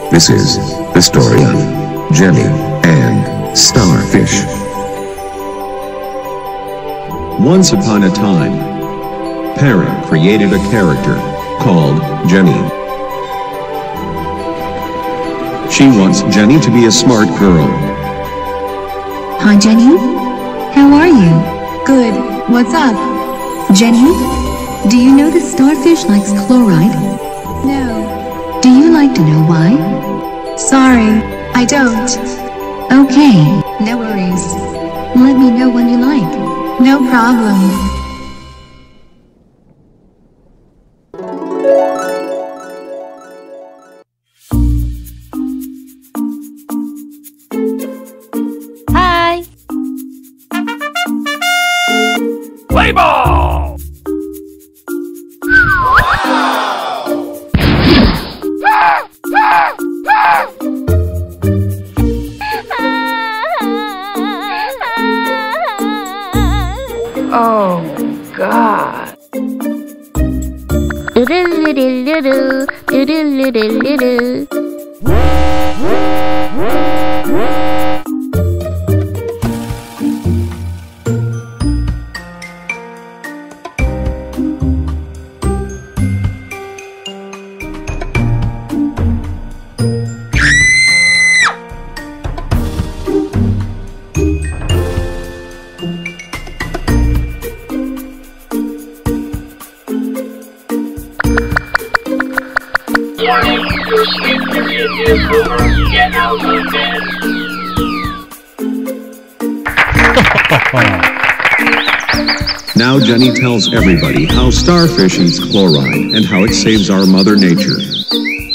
This is the story of Jenny and Starfish. Once upon a time, Parrot created a character called Jenny. She wants Jenny to be a smart girl. Hi Jenny, how are you? Good, what's up? Jenny, do you know the starfish likes chloride? No. Do you like to know why? Sorry, I don't. Okay, no worries. Let me know when you like. No problem. Hi. Play ball! Oh, God. Do-do-do-do-do-do, do-do-do-do-do-do. Warning, your sleep period is over. Get out of bed. Now Jenny tells everybody how Starfish eats chloride and how it saves our Mother Nature.